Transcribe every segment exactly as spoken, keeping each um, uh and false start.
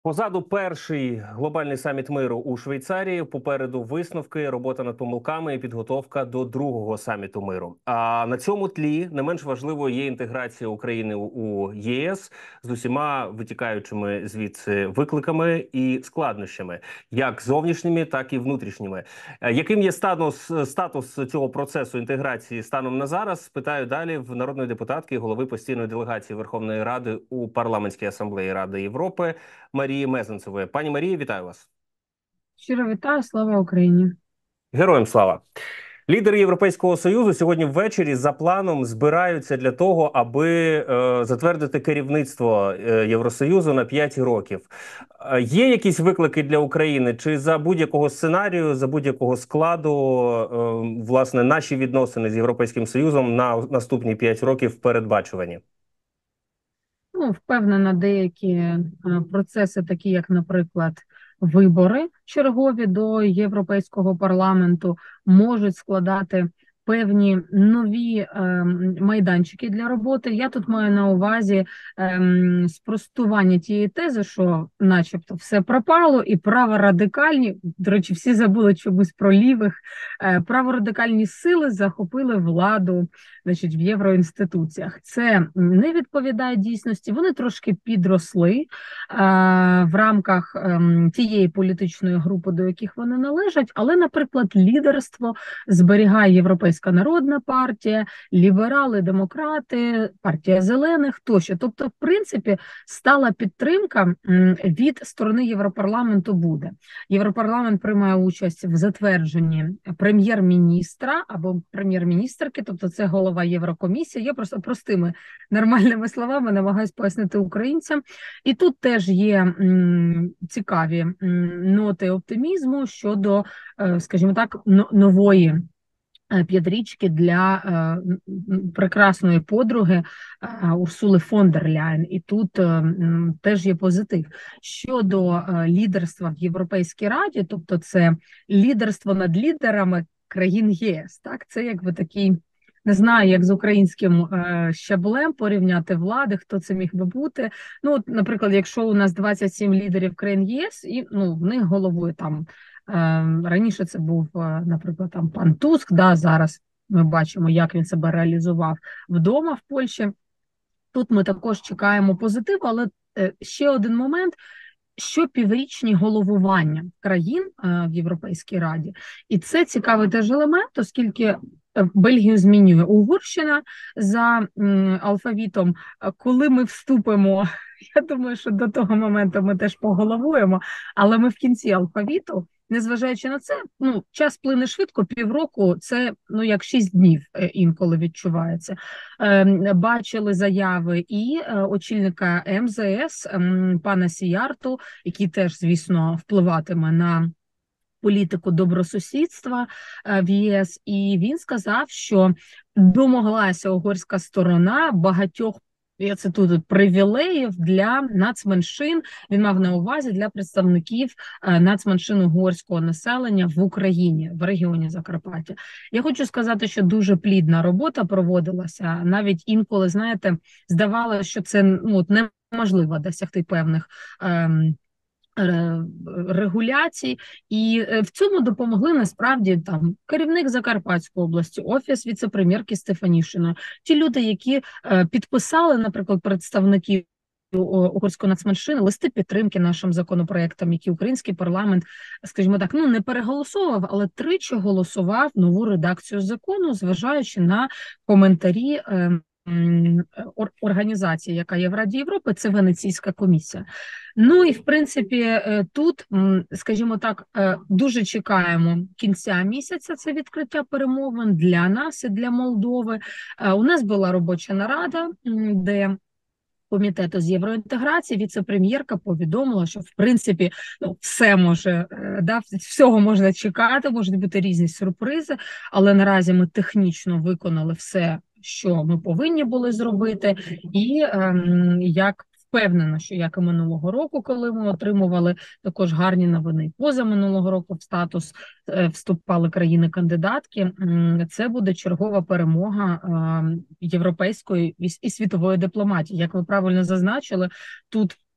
Позаду перший глобальний саміт миру у Швейцарії. Попереду висновки, робота над помилками і підготовка до другого саміту миру. А на цьому тлі не менш важливою є інтеграція України у ЄС з усіма витікаючими звідси викликами і складнощами, як зовнішніми, так і внутрішніми. Е, Яким є статус, статус цього процесу інтеграції станом на зараз? Питаю далі в народної депутатки, голови постійної делегації Верховної Ради у парламентській асамблеї Ради Європи Марії Мезенцевої. Пані Марії, вітаю вас. Щиро вітаю, слава Україні. Героям слава. Лідери Європейського Союзу сьогодні ввечері за планом збираються для того, аби е, затвердити керівництво е, Євросоюзу на п'ять років. Е, є якісь виклики для України? Чи за будь-якого сценарію, за будь-якого складу, е, власне, наші відносини з Європейським Союзом на наступні п'ять років передбачувані? Ну, впевнена, деякі е, процеси, такі як, наприклад, вибори чергові до Європейського парламенту, можуть складати певні нові е, майданчики для роботи. Я тут маю на увазі е, спростування тієї тези, що начебто все пропало, і праворадикальні, до речі, всі забули чомусь про лівих, е, праворадикальні сили захопили владу, значить, в євроінституціях. Це не відповідає дійсності. Вони трошки підросли е, в рамках е, тієї політичної групи, до яких вони належать, але, наприклад, лідерство зберігає Європейська народна партія, ліберали, демократи, партія зелених тощо. Тобто, в принципі, стала підтримка від сторони Європарламенту буде. Європарламент приймає участь в затвердженні прем'єр-міністра або прем'єр-міністерки, тобто це голова Єврокомісії. Я просто простими нормальними словами намагаюсь пояснити українцям. І тут теж є м, цікаві м, ноти оптимізму щодо, е, скажімо так, нової п'ятирічки для е, прекрасної подруги е, Урсули фон дер Ляєн. І тут е, м, теж є позитив. Щодо е, лідерства в Європейській Раді, тобто це лідерство над лідерами країн ЄС, так? Це якби такий, не знаю, як з українським е, щаблем порівняти влади, хто це міг би бути. Ну, от, наприклад, якщо у нас двадцять сім лідерів країн ЄС, і ну, в них головою там раніше це був, наприклад, там пан Туск, да, зараз ми бачимо, як він себе реалізував вдома в Польщі. Тут ми також чекаємо позитиву, але ще один момент, що піврічні головування країн в Європейській Раді. І це цікавий теж елемент, оскільки Бельгію змінює Угорщина за алфавітом. Коли ми вступимо, я думаю, що до того моменту ми теж поголовуємо, але ми в кінці алфавіту, незважаючи на це, ну, час плине швидко, півроку, це, ну, як шість днів інколи відчувається. Е, бачили заяви і е, очільника ем зе ес, е, пана Сіярту, який теж, звісно, впливатиме на політику добросусідства в ЄС, і він сказав, що домоглася угорська сторона багатьох, я цитую тут, привілеїв для нацменшин. Він мав на увазі для представників нацменшин угорського населення в Україні, в регіоні Закарпаття. Я хочу сказати, що дуже плідна робота проводилася. Навіть інколи, знаєте, здавалося, що це, ну, неможливо досягти певних ем, регуляцій, і в цьому допомогли насправді там керівник Закарпатської області, офіс віце-прем'єрки Стефанішиної, ті люди, які підписали, наприклад, представники угорської нацменшини, листи підтримки нашим законопроектам, які український парламент, скажімо так, ну не переголосував, але тричі голосував нову редакцію закону, зважаючи на коментарі організації, яка є в Раді Європи, це Венеційська комісія. Ну і, в принципі, тут, скажімо так, дуже чекаємо кінця місяця це відкриття перемовин для нас і для Молдови. У нас була робоча нарада, де Комітету з євроінтеграції віце-прем'єрка повідомила, що, в принципі, ну, все може, да, всього можна чекати, можуть бути різні сюрпризи, але наразі ми технічно виконали все, що ми повинні були зробити, і ем, як впевнена, що як і минулого року, коли ми отримували також гарні новини, поза минулого року в статус е, вступали країни-кандидатки, це буде чергова перемога е, європейської і світової дипломатії. Як ви правильно зазначили, тут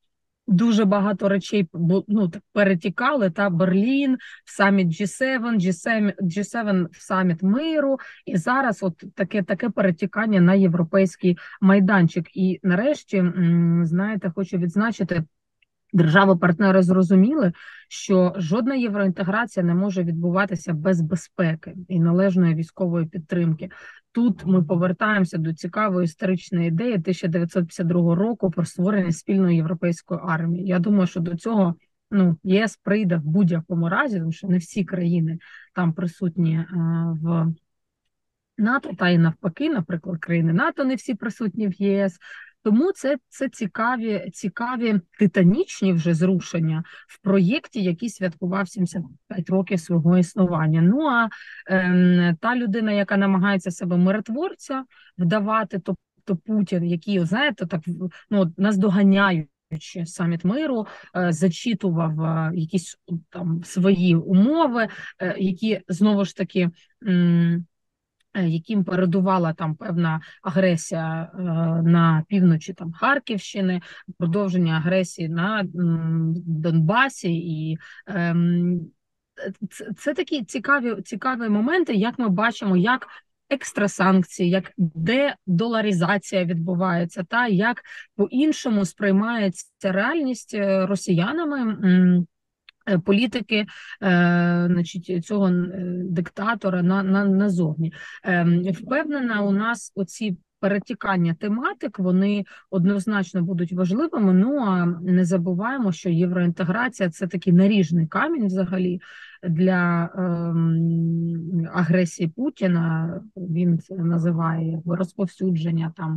Дуже багато речей ну, так, перетікали, та Берлін, в саміт джі севен, джі севен, джі севен в саміт миру, і зараз от таке, таке перетікання на європейський майданчик. І нарешті, знаєте, хочу відзначити, держави-партнери зрозуміли, що жодна євроінтеграція не може відбуватися без безпеки і належної військової підтримки. Тут ми повертаємося до цікавої історичної ідеї тисяча дев'ятсот п'ятдесят другого року про створення спільної європейської армії. Я думаю, що до цього ну, ЄС прийде в будь-якому разі, тому що не всі країни там присутні а, в НАТО, та й навпаки, наприклад, країни НАТО не всі присутні в ЄС. Тому це, це цікаві, цікаві титанічні вже зрушення в проєкті, який святкував сімдесят п'ять років свого існування. Ну а е, та людина, яка намагається себе миротворця вдавати, тобто Путін, який, знаєте, так ну наздоганяючи саміт миру, е, зачитував е, якісь там свої умови, е, які знову ж таки. М- яким передувала там певна агресія е, на півночі там Харківщини, продовження агресії на м, Донбасі, і е, це, це такі цікаві, цікаві моменти, як ми бачимо, як екстрасанкції, як дедоларизація відбувається, та як по-іншому сприймається реальність росіянами. М, політики, е, значить, цього диктатора на, на, назовні. Е, впевнена, у нас оці перетікання тематик, вони однозначно будуть важливими, ну а не забуваємо, що євроінтеграція – це такий наріжний камінь взагалі для е, агресії Путіна, він це називає розповсюдження там.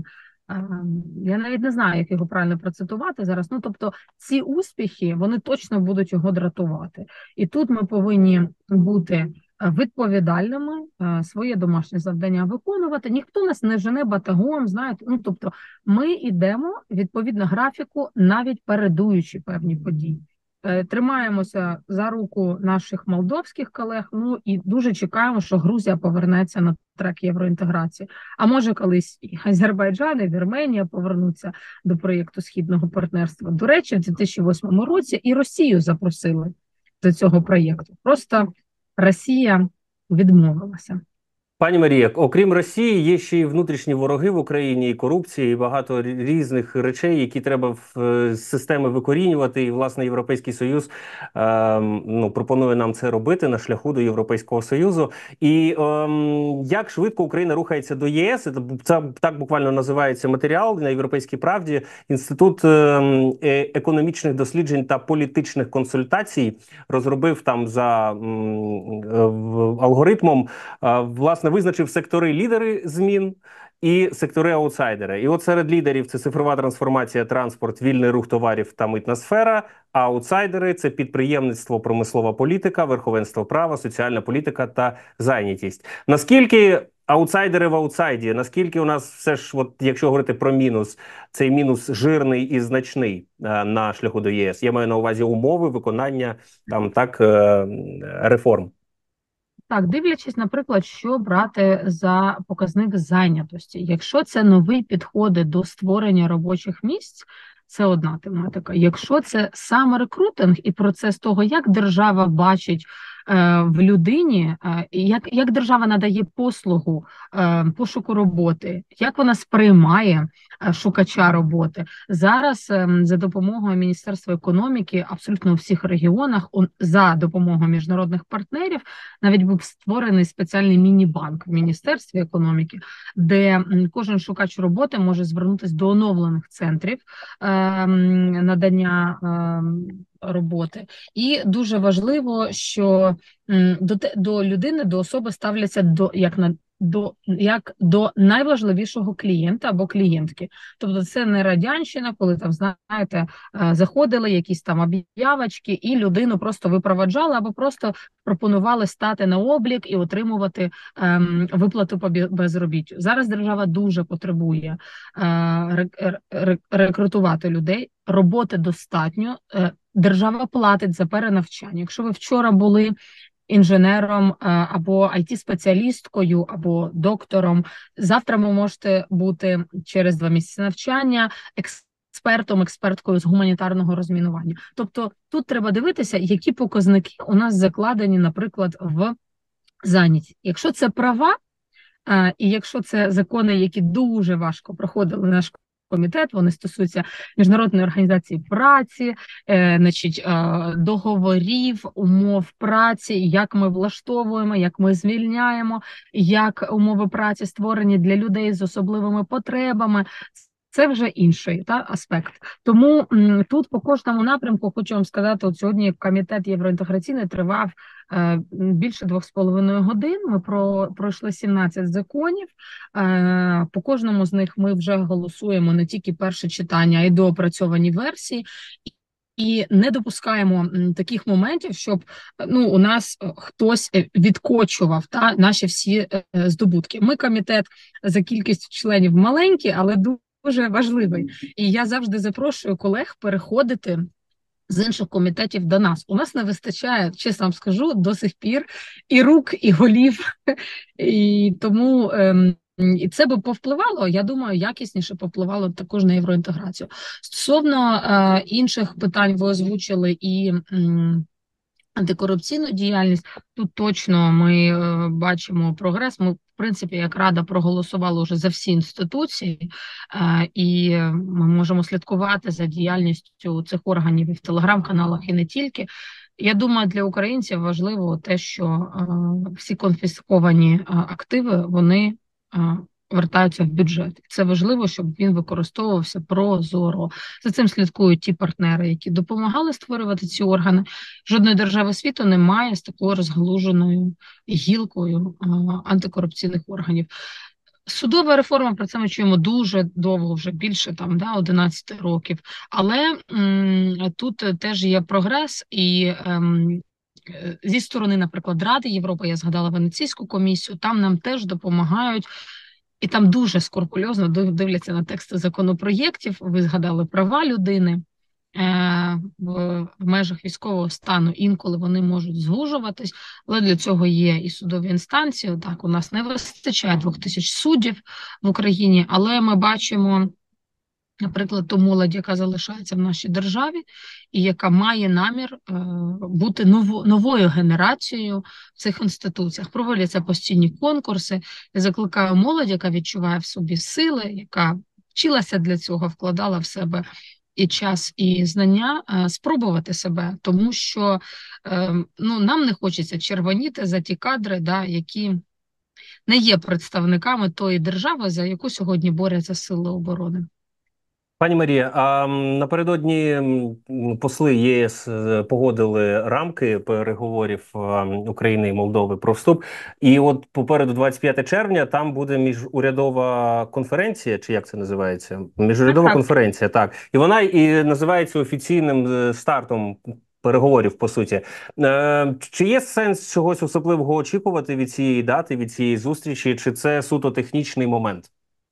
Я навіть не знаю, як його правильно процитувати зараз. Ну, тобто, ці успіхи, вони точно будуть його дратувати. І тут ми повинні бути відповідальними, своє домашнє завдання виконувати. Ніхто нас не жене батагом, знаєте. Ну, тобто, ми йдемо відповідно графіку, навіть передуючи певні події. Тримаємося за руку наших молдовських колег, ну і дуже чекаємо, що Грузія повернеться на трек євроінтеграції. А може колись і Азербайджан, і Вірменія повернуться до проєкту Східного партнерства. До речі, в дві тисячі восьмому році і Росію запросили до цього проєкту. Просто Росія відмовилася. Пані Марія, окрім Росії, є ще й внутрішні вороги в Україні, і корупція, і багато різних речей, які треба в системи викорінювати. І, власне, Європейський Союз е, ну, пропонує нам це робити на шляху до Європейського Союзу. І е, як швидко Україна рухається до ЄС, це, це так буквально називається матеріал на Європейській правді. Інститут е, економічних досліджень та політичних консультацій розробив там за е, алгоритмом, е, власне, визначив сектори лідери змін і сектори аутсайдери. І от серед лідерів це цифрова трансформація, транспорт, вільний рух товарів та митна сфера, а аутсайдери – це підприємництво, промислова політика, верховенство права, соціальна політика та зайнятість. Наскільки аутсайдери в аутсайді, наскільки у нас все ж, от, якщо говорити про мінус, цей мінус жирний і значний е, на шляху до ЄС? Я маю на увазі умови виконання там так е, реформ. Так, дивлячись, наприклад, що брати за показник зайнятості. Якщо це нові підходи до створення робочих місць, це одна тематика. Якщо це саме рекрутинг і процес того, як держава бачить е, в людині, е, як, як держава надає послугу е, пошуку роботи, як вона сприймає е, шукача роботи. Зараз е, за допомогою Міністерства економіки абсолютно у всіх регіонах, он, за допомогою міжнародних партнерів, навіть був створений спеціальний міні-банк в Міністерстві економіки, де кожен шукач роботи може звернутися до оновлених центрів е, надання роботи. І дуже важливо, що до до людини, до особи ставляться до як на до як до найважливішого клієнта або клієнтки. Тобто це не радянщина, коли там, знаєте, заходили якісь там об'явочки і людину просто випроваджали або просто пропонували стати на облік і отримувати ем, виплату по безробіттю. Зараз держава дуже потребує е, рекрутувати людей, роботи достатньо, е, держава платить за перенавчання. Якщо ви вчора були інженером або ай ті-спеціалісткою, або доктором, завтра ви можете бути через два місяці навчання експертом, експерткою з гуманітарного розмінування. Тобто тут треба дивитися, які показники у нас закладені, наприклад, в зайняті. Якщо це права, і якщо це закони, які дуже важко проходили наш комітет, вони стосуються Міжнародної організації праці, е, значить, е, договорів, умов праці, як ми влаштовуємо, як ми звільняємо, як умови праці створені для людей з особливими потребами. Це вже інший та аспект. Тому м, тут по кожному напрямку хочу вам сказати, от сьогодні комітет євроінтеграційний тривав е, більше двох з половиною годин. Ми про пройшли сімнадцять законів. Е, по кожному з них ми вже голосуємо не тільки перше читання, а й доопрацьовані версії. І не допускаємо таких моментів, щоб ну у нас хтось відкочував та наші всі е, здобутки. Ми комітет за кількістю членів маленький, але дуже важливий. І я завжди запрошую колег переходити з інших комітетів до нас. У нас не вистачає, чесно вам скажу, до сих пір і рук, і голів. І тому ем, і це би повпливало, я думаю, якісніше повпливало також на євроінтеграцію. Стосовно е, інших питань ви озвучили і м, антикорупційну діяльність, тут точно ми е, бачимо прогрес. Ми, в принципі, як Рада проголосували вже за всі інституції, е, і ми можемо слідкувати за діяльністю цих органів і в телеграм-каналах, і не тільки. Я думаю, для українців важливо те, що е, всі конфісковані е, активи, вони е, вертаються в бюджет. Це важливо, щоб він використовувався прозоро. За цим слідкують ті партнери, які допомагали створювати ці органи. Жодної держави світу немає з такою розгалуженою гілкою а, антикорупційних органів. Судова реформа, про це ми чуємо дуже довго, вже більше там, да, одинадцять років. Але м, тут теж є прогрес і ем, зі сторони, наприклад, Ради Європи, я згадала Венеційську комісію, там нам теж допомагають. І там дуже скрупульозно дивляться на тексти законопроєктів. Ви згадали права людини е, в, в межах військового стану. Інколи вони можуть звужуватись, але для цього є і судові інстанції. Так, у нас не вистачає двох тисяч суддів в Україні, але ми бачимо, наприклад, ту молодь, яка залишається в нашій державі і яка має намір е, бути ново, новою генерацією в цих інституціях. Проводяться постійні конкурси. Я закликаю молодь, яка відчуває в собі сили, яка вчилася для цього, вкладала в себе і час, і знання, е, спробувати себе, тому що е, ну, нам не хочеться червоніти за ті кадри, да, які не є представниками тої держави, за яку сьогодні борються сили оборони. Пані Марія, а напередодні м, посли ЄС е, погодили рамки переговорів е, України і Молдови про вступ. І от попереду двадцять п'яте червня там буде міжурядова конференція, чи як це називається? Міжурядова Так, так. конференція, так. І вона і називається офіційним е, стартом переговорів, по суті. Е, Чи є сенс чогось особливого очікувати від цієї дати, від цієї зустрічі, чи це суто технічний момент?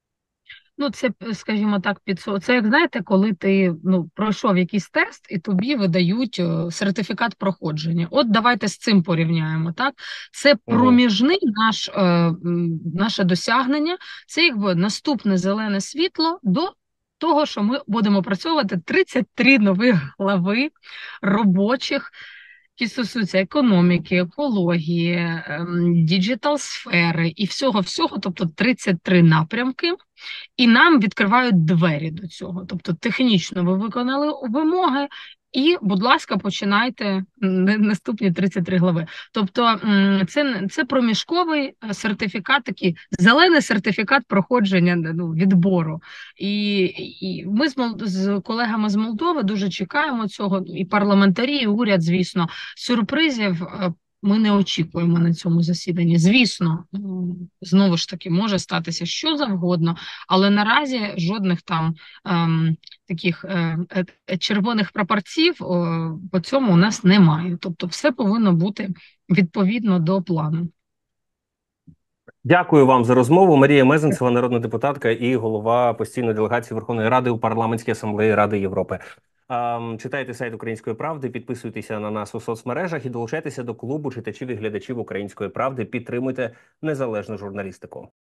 Ну, це, скажімо так, підсо... Це як знаєте, коли ти ну, пройшов якийсь тест і тобі видають о, сертифікат проходження. От давайте з цим порівняємо. Так, це Угу. проміжний наш, е, м, наше досягнення. Це якби наступне зелене світло до того, що ми будемо працювати тридцять три нових глави робочих, які стосуються економіки, екології, діджитал сфери і всього-всього, тобто тридцять три напрямки. І нам відкривають двері до цього. Тобто технічно ви виконали вимоги, і, будь ласка, починайте наступні тридцять три глави. Тобто це, це проміжковий сертифікат, такий зелений сертифікат проходження ну, відбору. І, і ми з, з колегами з Молдови дуже чекаємо цього, і парламентарі, і уряд, звісно, сюрпризів ми не очікуємо на цьому засіданні. Звісно, знову ж таки, може статися що завгодно, але наразі жодних там ем, таких е, е, червоних прапорців о, по цьому у нас немає. Тобто все повинно бути відповідно до плану. Дякую вам за розмову. Марія Мезенцева, народна депутатка і голова постійної делегації Верховної Ради у Парламентській асамблеї Ради Європи. Читайте сайт Української правди, підписуйтеся на нас у соцмережах і долучайтеся до клубу читачів і глядачів Української правди. Підтримуйте незалежну журналістику.